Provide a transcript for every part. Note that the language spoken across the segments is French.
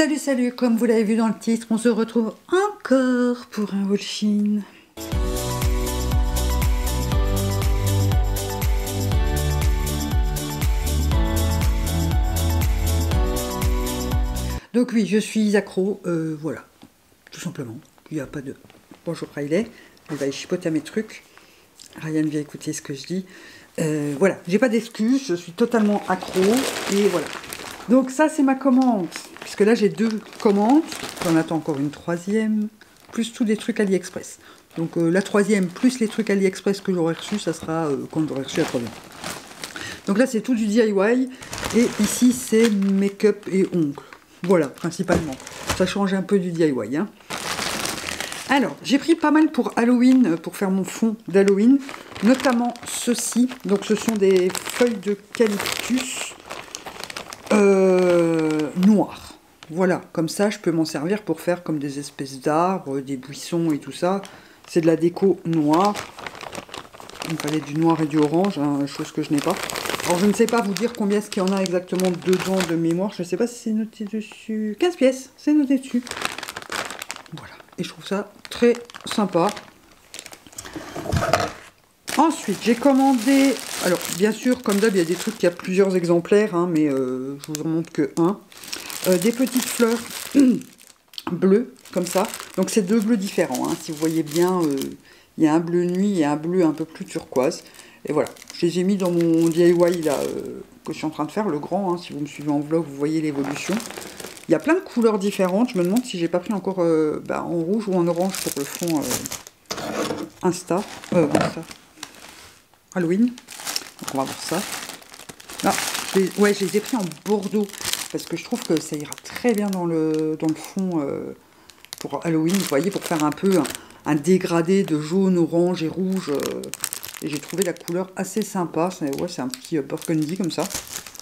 Salut, salut, comme vous l'avez vu dans le titre, on se retrouve encore pour un haul Shein. Donc oui, je suis accro, voilà, tout simplement. Il n'y a pas de... Bonjour Riley, elle va y chipoter à mes trucs. Ryan vient écouter ce que je dis. Voilà, j'ai pas d'excuses, je suis totalement accro, et voilà. Donc ça, c'est ma commande. Puisque là, j'ai 2 commandes. J'en attends encore une 3e. Plus tous les trucs AliExpress. Donc la 3e, plus les trucs AliExpress que j'aurai reçus, ça sera quand j'aurai reçu la 3e. Donc là, c'est tout du DIY. Et ici, c'est make-up et ongles. Voilà, principalement. Ça change un peu du DIY. Hein. Alors, j'ai pris pas mal pour Halloween, pour faire mon fond d'Halloween. Notamment ceci. Donc ce sont des feuilles d'eucalyptus noires. Voilà, comme ça, je peux m'en servir pour faire comme des espèces d'arbres, des buissons et tout ça. C'est de la déco noire. Il me fallait du noir et du orange, hein, chose que je n'ai pas. Alors, je ne sais pas vous dire combien est-ce qu'il y en a exactement dedans de mémoire. Je ne sais pas si c'est noté dessus. 15 pièces, c'est noté dessus. Voilà, et je trouve ça très sympa. Ensuite, j'ai commandé... Alors, bien sûr, comme d'hab, il y a des trucs qui a plusieurs exemplaires, hein, mais je vous en montre que un. Des petites fleurs bleues, comme ça. Donc, c'est 2 bleus différents. Hein. Si vous voyez bien, il y a un bleu nuit et un bleu un peu plus turquoise. Et voilà, je les ai mis dans mon DIY là, que je suis en train de faire, le grand. Hein. Si vous me suivez en vlog, vous voyez l'évolution. Il y a plein de couleurs différentes. Je me demande si j'ai pas pris encore en rouge ou en orange pour le fond Insta. Halloween. Donc, on va voir ça. Ah, ouais, je les ai pris en bordeaux. Parce que je trouve que ça ira très bien dans le fond pour Halloween, vous voyez, pour faire un peu un dégradé de jaune, orange et rouge. Et j'ai trouvé la couleur assez sympa. Ouais, c'est un petit burgundy comme ça.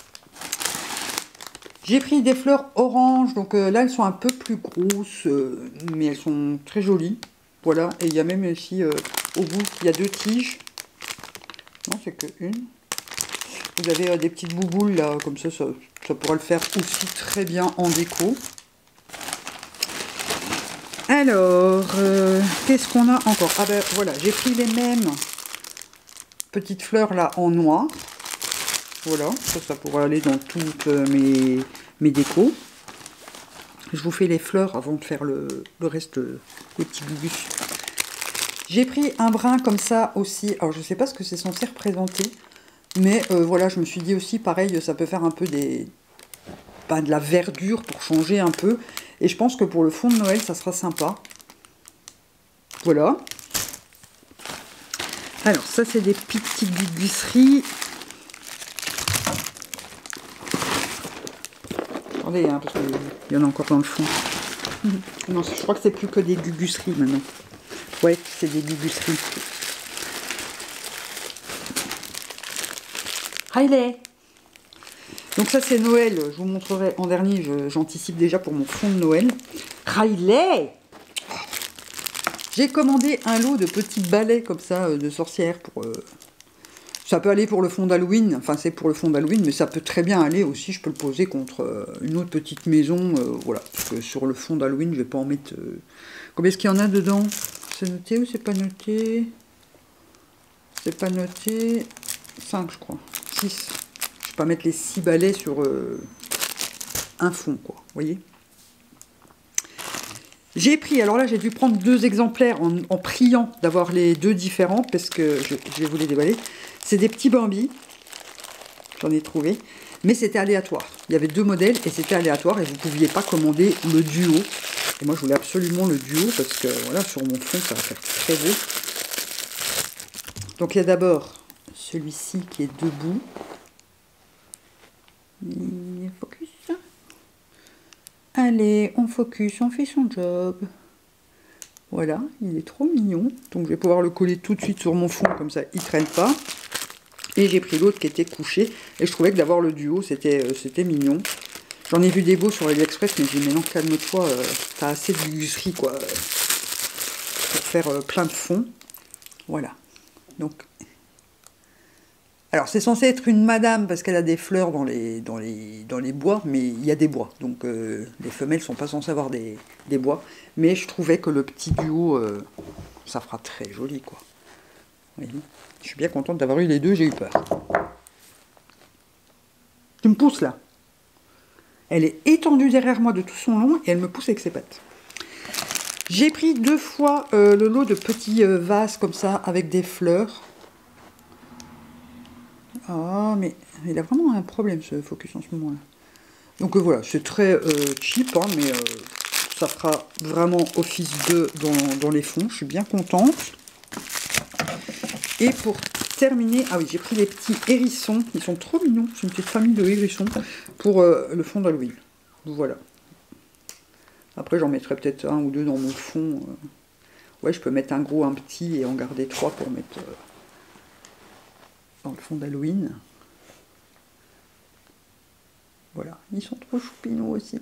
J'ai pris des fleurs orange. Donc là, elles sont un peu plus grosses, mais elles sont très jolies. Voilà, et il y a même ici, au bout, il y a 2 tiges. Non, c'est que une. Vous avez des petites bouboules là, comme ça pourrait le faire aussi très bien en déco. Alors, qu'est-ce qu'on a encore? Ah ben voilà, j'ai pris les mêmes petites fleurs là en noir. Voilà, ça pourrait aller dans toutes mes décos. Je vous fais les fleurs avant de faire le reste, les petits gugus. J'ai pris un brin comme ça aussi. Alors, je ne sais pas ce que c'est censé représenter. Mais voilà, je me suis dit aussi, pareil, ça peut faire un peu de la verdure pour changer un peu. Et je pense que pour le fond de Noël, ça sera sympa. Voilà. Alors, ça, c'est des petites gugusseries. Attendez, hein, parce qu'il y en a encore dans le fond. Non, je crois que c'est plus que des gugusseries maintenant. Ouais, c'est des gugusseries. Riley. Donc ça c'est Noël, je vous montrerai en dernier, j'anticipe déjà pour mon fond de Noël. Riley. J'ai commandé un lot de petits balais comme ça de sorcières. Ça peut aller pour le fond d'Halloween, enfin c'est pour le fond d'Halloween, mais ça peut très bien aller aussi, je peux le poser contre une autre petite maison, voilà. Parce que sur le fond d'Halloween, je vais pas en mettre... Combien est-ce qu'il y en a dedans? C'est noté ou c'est pas noté? C'est pas noté... 5 je crois. 6. Je ne vais pas mettre les 6 balais sur un fond, quoi. Vous voyez? J'ai pris, alors là, j'ai dû prendre 2 exemplaires en priant d'avoir les 2 différents, parce que je vais vous les déballer. C'est des petits Bambi. J'en ai trouvé. Mais c'était aléatoire. Il y avait 2 modèles et c'était aléatoire et vous ne pouviez pas commander le duo. Et moi, je voulais absolument le duo parce que, voilà, sur mon fond, ça va faire très beau. Donc, il y a d'abord celui-ci qui est debout. Focus. Allez, on focus, on fait son job. Voilà, il est trop mignon. Donc je vais pouvoir le coller tout de suite sur mon fond, comme ça il ne traîne pas. Et j'ai pris l'autre qui était couché. Et je trouvais que d'avoir le duo, c'était mignon. J'en ai vu des beaux sur AliExpress, mais j'ai dit, mais non, calme-toi, t'as assez de gugusserie, quoi, pour faire plein de fonds. Voilà. Donc, Alors, c'est censé être une madame parce qu'elle a des fleurs dans les bois, mais il y a des bois. Donc, les femelles sont pas censées avoir des bois. Mais je trouvais que le petit duo, ça fera très joli, quoi. Oui. Je suis bien contente d'avoir eu les deux, j'ai eu peur. Tu me pousses, là. Elle est étendue derrière moi de tout son long et elle me pousse avec ses pattes. J'ai pris 2 fois le lot de petits vases comme ça avec des fleurs. Ah, mais il a vraiment un problème ce focus en ce moment-là. Donc voilà, c'est très cheap, hein, mais ça fera vraiment office de dans les fonds. Je suis bien contente. Et pour terminer, ah oui, j'ai pris les petits hérissons. Ils sont trop mignons. C'est une petite famille de hérissons pour le fond d'Halloween. Voilà. Après, j'en mettrai peut-être 1 ou 2 dans mon fond. Ouais, je peux mettre un gros, un petit et en garder 3 pour mettre dans le fond d'Halloween. Voilà, ils sont trop choupinous aussi.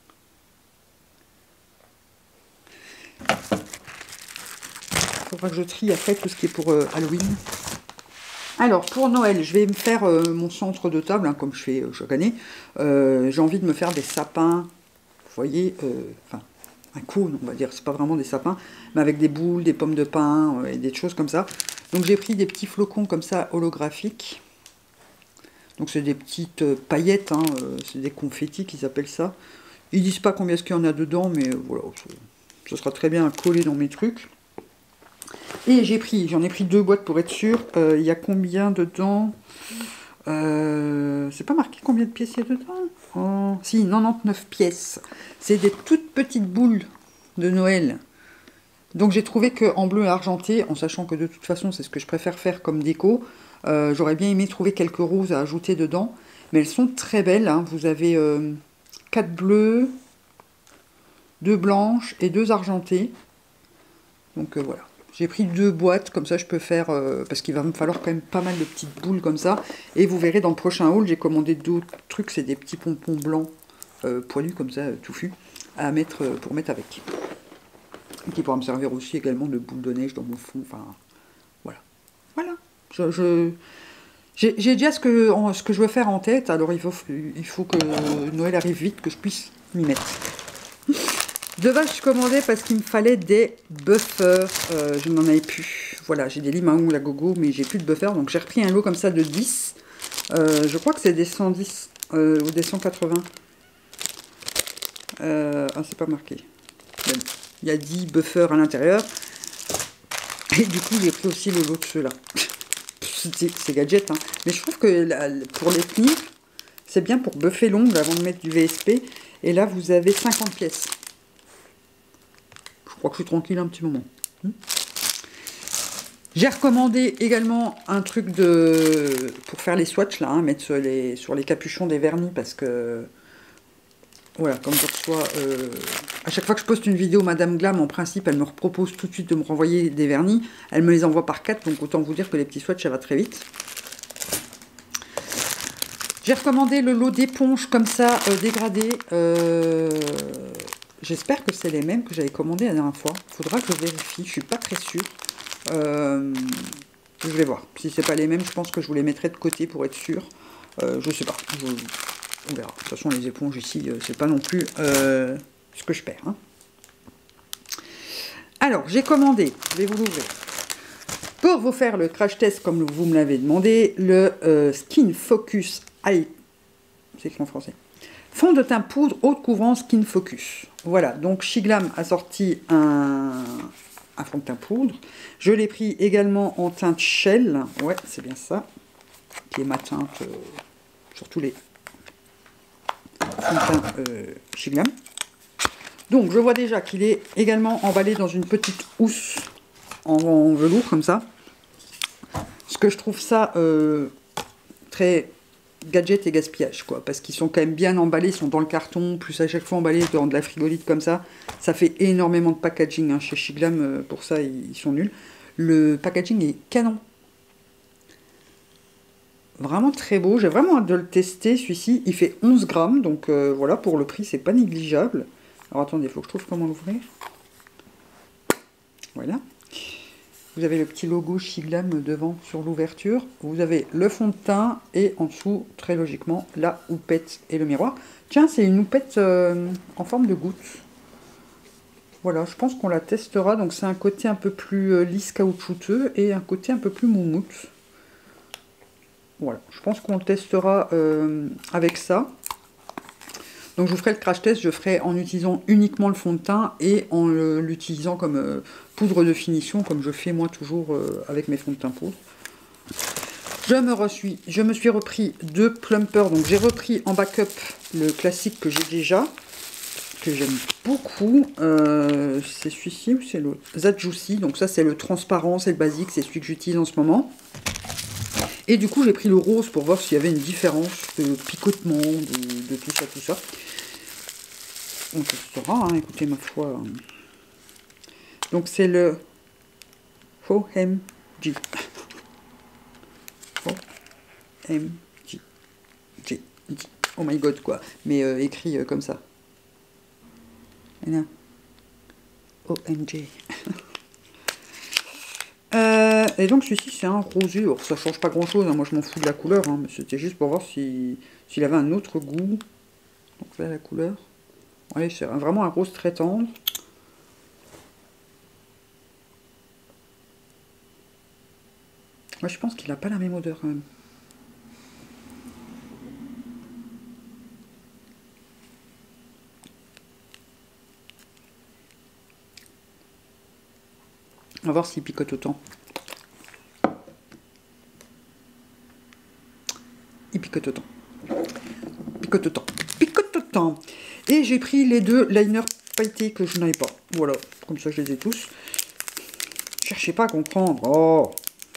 Il faudra que je trie après tout ce qui est pour Halloween. Alors, pour Noël, je vais me faire mon centre de table, hein, comme je fais chaque année. J'ai envie de me faire des sapins, vous voyez, enfin, un cône, on va dire. C'est pas vraiment des sapins, mais avec des boules, des pommes de pin et des choses comme ça. Donc, j'ai pris des petits flocons comme ça, holographiques. Donc, c'est des petites paillettes, hein, c'est des confettis qu'ils appellent ça. Ils disent pas combien est-ce qu'il y en a dedans, mais voilà, ça sera très bien collé dans mes trucs. Et j'en ai pris 2 boîtes pour être sûr. Il y a combien dedans? C'est pas marqué combien de pièces il y a dedans? Oh, si, 99 pièces. C'est des toutes petites boules de Noël. Donc j'ai trouvé qu'en bleu et argenté, en sachant que de toute façon c'est ce que je préfère faire comme déco, j'aurais bien aimé trouver quelques roses à ajouter dedans. Mais elles sont très belles, hein. Vous avez 4 bleus, 2 blanches et 2 argentées. Donc voilà. J'ai pris 2 boîtes, comme ça je peux faire, parce qu'il va me falloir quand même pas mal de petites boules comme ça. Et vous verrez dans le prochain haul, j'ai commandé d'autres trucs, c'est des petits pompons blancs poilus comme ça, touffus, à mettre pour mettre avec. Et qui pourra me servir aussi également de boule de neige dans mon fond, enfin voilà. Voilà. J'ai déjà ce que je veux faire en tête, alors il faut que Noël arrive vite, que je puisse m'y mettre. De base, je commandais parce qu'il me fallait des buffers. Je n'en avais plus. Voilà, j'ai des limaons, la gogo, mais j'ai plus de buffers. Donc j'ai repris un lot comme ça de 10. Je crois que c'est des 110 ou des 180. Ah, c'est pas marqué. Il y a 10 buffers à l'intérieur. Et du coup, j'ai pris aussi le lot de ceux-là. C'est gadget, hein. Mais je trouve que pour les tenir, c'est bien pour buffer l'ongle avant de mettre du VSP. Et là, vous avez 50 pièces. Je crois que je suis tranquille un petit moment. J'ai recommandé également un truc pour faire les swatchs, là, hein, mettre sur les capuchons des vernis, parce que, voilà, comme je reçois, à chaque fois que je poste une vidéo, Madame Glam, en principe, elle me propose tout de suite de me renvoyer des vernis. Elle me les envoie par 4, donc autant vous dire que les petits swatchs, ça va très vite. J'ai recommandé le lot d'éponges comme ça, dégradées. J'espère que c'est les mêmes que j'avais commandé la dernière fois. Il faudra que je vérifie, je suis pas très sûre. Je vais voir. Si c'est pas les mêmes, je pense que je vous les mettrai de côté pour être sûr. Je sais pas. On verra. De toute façon, les éponges ici, c'est pas non plus ce que je perds. Hein. Alors, j'ai commandé, je vais vous l'ouvrir. Pour vous faire le crash test, comme vous me l'avez demandé, le Skin Focus Eye. C'est écrit en français. Fond de teint poudre haute couvrance Skin Focus. Voilà, donc Shiglam a sorti un fond de teint poudre. Je l'ai pris également en teinte Shell. Ouais, c'est bien ça. Qui est ma teinte sur tous les fonds de teint Shiglam. Donc, je vois déjà qu'il est également emballé dans une petite housse en velours, comme ça. Ce que je trouve ça très gadget et gaspillage, quoi, parce qu'ils sont quand même bien emballés, ils sont dans le carton, plus à chaque fois emballés dans de la frigolite comme ça. Ça fait énormément de packaging, hein. Chez Shiglam, pour ça, ils sont nuls. Le packaging est canon. Vraiment très beau, j'ai vraiment hâte de le tester, celui-ci. Il fait 11 grammes, donc voilà, pour le prix, c'est pas négligeable. Alors attendez, il faut que je trouve comment l'ouvrir. Voilà. Vous avez le petit logo Shiglam devant sur l'ouverture. Vous avez le fond de teint et en dessous, très logiquement, la houppette et le miroir. Tiens, c'est une houppette en forme de goutte. Voilà, je pense qu'on la testera. Donc c'est un côté un peu plus lisse caoutchouteux et un côté un peu plus moumoute. Voilà, je pense qu'on le testera avec ça. Donc je vous ferai le crash test, je ferai en utilisant uniquement le fond de teint et en l'utilisant comme poudre de finition, comme je fais moi toujours avec mes fonds de teint poudre. Je me suis repris 2 plumpers, donc j'ai repris en backup le classique que j'ai déjà, que j'aime beaucoup. C'est celui-ci ou c'est l'autre? That Juicy, donc ça c'est le transparent, c'est le basique, c'est celui que j'utilise en ce moment. Et du coup j'ai pris le rose pour voir s'il y avait une différence de picotement, de tout ça, tout ça. On testera, hein, écoutez ma foi. Donc c'est le OMG. OMG. Oh my god quoi. Mais écrit comme ça. OMG. Et donc celui-ci c'est un rosé. Alors ça change pas grand chose, hein. Moi je m'en fous de la couleur, hein, mais c'était juste pour voir s'il avait un autre goût. Donc là la couleur. Ouais, c'est vraiment un rose très tendre. Moi je pense qu'il n'a pas la même odeur quand même. On va voir s'il picote autant. Il picote autant. Picote autant. Picote autant. Et j'ai pris les 2 liners pailletés que je n'avais pas. Voilà, comme ça je les ai tous. Cherchez pas à comprendre. Oh.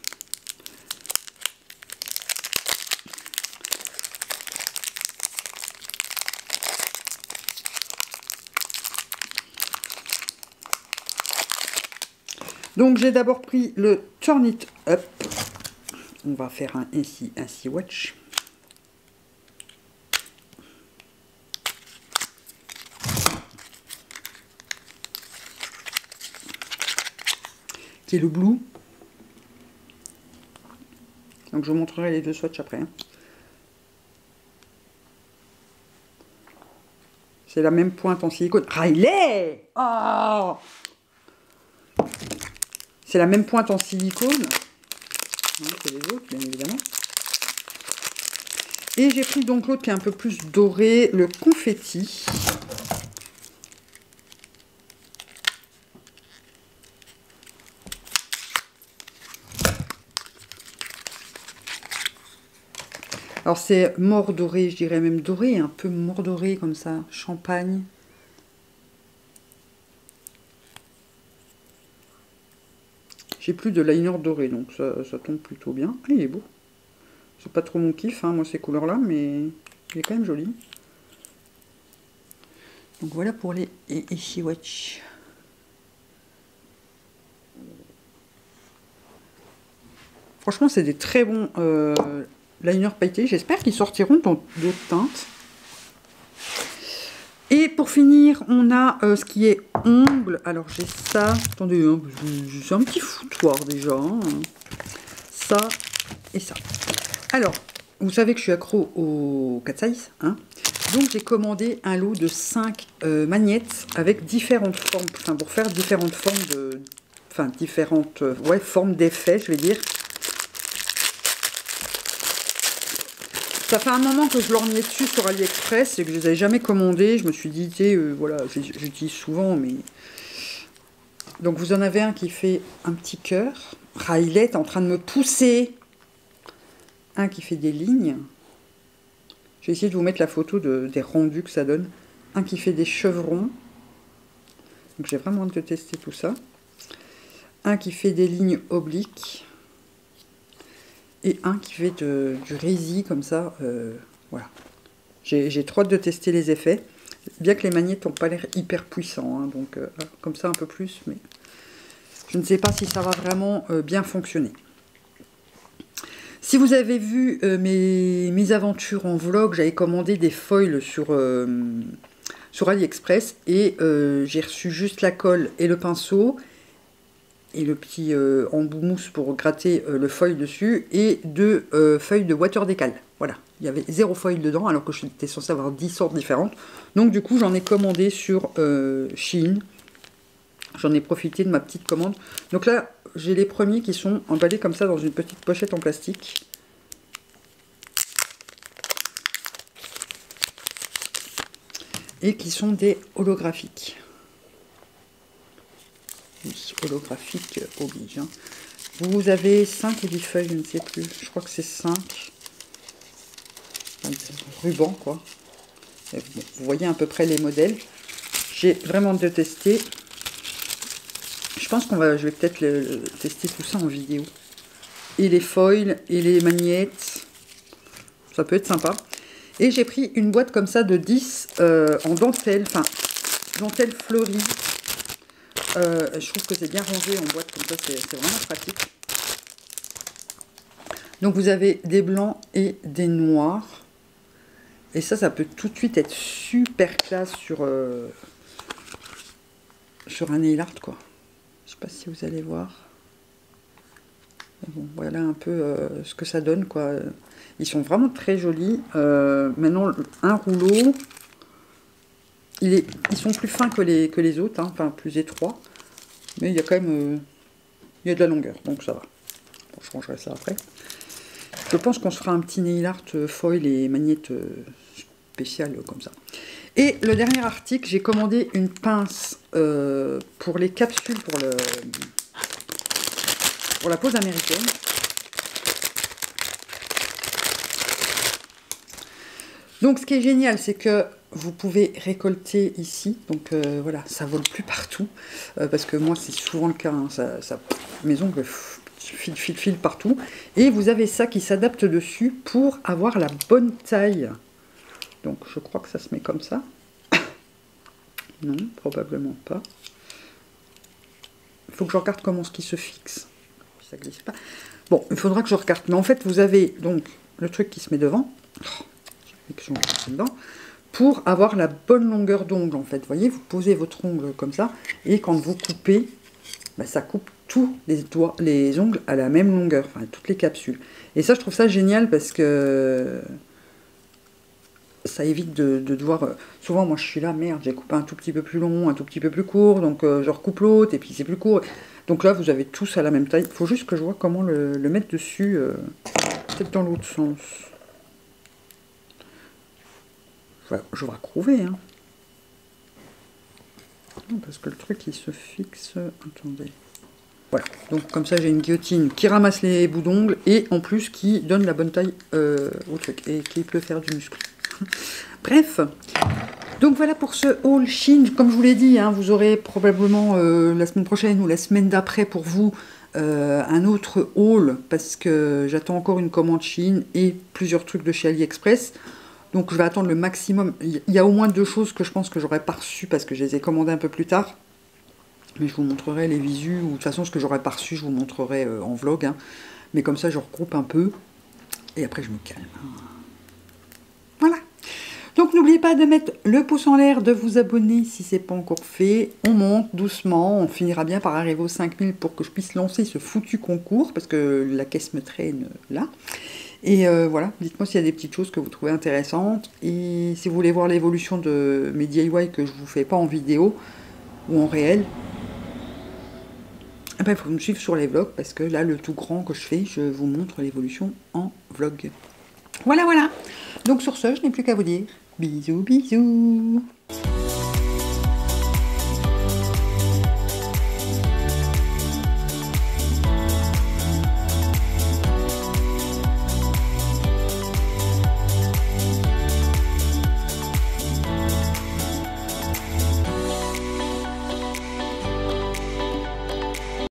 Donc j'ai d'abord pris le Turn It Up. On va faire un swatch. Qui est le blue. Donc je vous montrerai les 2 swatchs après. Hein. C'est la même pointe en silicone. Riley! Oh! C'est la même pointe en silicone que les autres, bien évidemment. Et j'ai pris donc l'autre qui est un peu plus doré, le confetti. Alors c'est mort doré, je dirais même doré, un peu mort doré comme ça, champagne. J'ai plus de liner doré, donc ça tombe plutôt bien. Ah, il est beau. C'est pas trop mon kiff, hein, moi, ces couleurs-là, mais il est quand même joli. Donc voilà pour les Eshiwatch. Franchement, c'est des très bons liners pailletés. J'espère qu'ils sortiront dans d'autres teintes. Et pour finir, on a ce qui est ongles. Alors j'ai ça. Attendez, hein, c'est un petit foutoir déjà. Hein. Ça et ça. Alors, vous savez que je suis accro au cat size. Hein. Donc j'ai commandé un lot de 5 magnettes avec différentes formes. Enfin, pour faire différentes formes de... Enfin, différentes formes d'effets, je vais dire. Ça fait un moment que je lorgnais dessus sur AliExpress et que je ne les avais jamais commandés. Je me suis dit, voilà, j'utilise souvent, mais... Donc vous en avez un qui fait un petit cœur. Riley est en train de me pousser. Un qui fait des lignes. Je vais essayer de vous mettre la photo des rendus que ça donne. Un qui fait des chevrons. Donc j'ai vraiment hâte de tester tout ça. Un qui fait des lignes obliques. Et un qui fait du rési comme ça. Voilà. J'ai trop hâte de tester les effets. Bien que les magnettes n'ont pas l'air hyper puissants. Hein, donc comme ça un peu plus. Mais je ne sais pas si ça va vraiment bien fonctionner. Si vous avez vu mes aventures en vlog, j'avais commandé des foils sur AliExpress. Et j'ai reçu juste la colle et le pinceau. et le petit embout mousse pour gratter le foil dessus, et 2 feuilles de water décal. Voilà, il y avait 0 foil dedans, alors que j'étais censée avoir 10 sortes différentes. Donc du coup, j'en ai commandé sur Shein. J'en ai profité de ma petite commande. Donc là, j'ai les premiers qui sont emballés comme ça dans une petite pochette en plastique. Et qui sont des holographiques. Oui, holographique oblige. Hein. Vous avez 5 ou 10 feuilles, je ne sais plus. Je crois que c'est 5. Enfin, ruban, quoi. Bon, vous voyez à peu près les modèles. J'ai vraiment détesté. Je pense je vais peut-être tester tout ça en vidéo. Et les foils, et les magnettes. Ça peut être sympa. Et j'ai pris une boîte comme ça de 10 en dentelle. Enfin, dentelle fleurie. Je trouve que c'est bien rangé en boîte comme ça, c'est vraiment pratique. Donc vous avez des blancs et des noirs. Et ça peut tout de suite être super classe sur un nail art, quoi. Je sais pas si vous allez voir. Bon, voilà un peu ce que ça donne, quoi. Ils sont vraiment très jolis. Maintenant, un rouleau, ils sont plus fins que les autres, hein, enfin plus étroits. Mais il y a quand même il y a de la longueur, donc ça va. Bon, je rangerai ça après. Je pense qu'on se fera un petit nail art foil et magnette spéciale comme ça. Et le dernier article, j'ai commandé une pince pour les capsules pour la pause américaine. Donc ce qui est génial, c'est que vous pouvez récolter ici. Donc voilà, ça vole plus partout. Parce que moi, c'est souvent le cas. Hein, mes ongles filent partout. Et vous avez ça qui s'adapte dessus pour avoir la bonne taille. Donc je crois que ça se met comme ça. Non, probablement pas. Il faut que je regarde comment ce qui se fixe. Ça glisse pas. Bon, il faudra que je regarde. Mais en fait, vous avez donc le truc qui se met devant. Dedans, pour avoir la bonne longueur d'ongle, en fait. Vous voyez, vous posez votre ongle comme ça. Et quand vous coupez, bah, ça coupe tous les ongles à la même longueur. Enfin, toutes les capsules. Et ça, je trouve ça génial parce que ça évite de devoir... souvent, moi, je suis là, merde, j'ai coupé un tout petit peu plus long, un tout petit peu plus court, donc je recoupe l'autre, et puis c'est plus court. Donc là, vous avez tous à la même taille. Il faut juste que je vois comment le mettre dessus, peut-être dans l'autre sens. Je vais retrouver, hein. Non, parce que le truc, il se fixe... Attendez. Voilà, donc comme ça, j'ai une guillotine qui ramasse les bouts d'ongles, et en plus, qui donne la bonne taille au truc, et qui peut faire du muscle. Bref, donc voilà pour ce haul Shein. Comme je vous l'ai dit, hein, vous aurez probablement la semaine prochaine ou la semaine d'après pour vous un autre haul, parce que j'attends encore une commande Shein et plusieurs trucs de chez AliExpress. Donc je vais attendre le maximum. Il y a au moins 2 choses que je pense que j'aurais pas reçues parce que je les ai commandées un peu plus tard. Mais je vous montrerai les visus, ou de toute façon ce que j'aurais pas reçu, je vous montrerai en vlog. Hein. Mais comme ça je regroupe un peu. Et après je me calme. Voilà. Donc n'oubliez pas de mettre le pouce en l'air, de vous abonner si ce n'est pas encore fait. On monte doucement, on finira bien par arriver aux 5000 pour que je puisse lancer ce foutu concours, parce que la caisse me traîne là. Et voilà, dites-moi s'il y a des petites choses que vous trouvez intéressantes. Et si vous voulez voir l'évolution de mes DIY que je ne vous fais pas en vidéo ou en réel, eh ben, il faut me suivre sur les vlogs, parce que là, le tout grand que je fais, je vous montre l'évolution en vlog. Voilà, voilà. Donc sur ce, je n'ai plus qu'à vous dire bisous, bisous.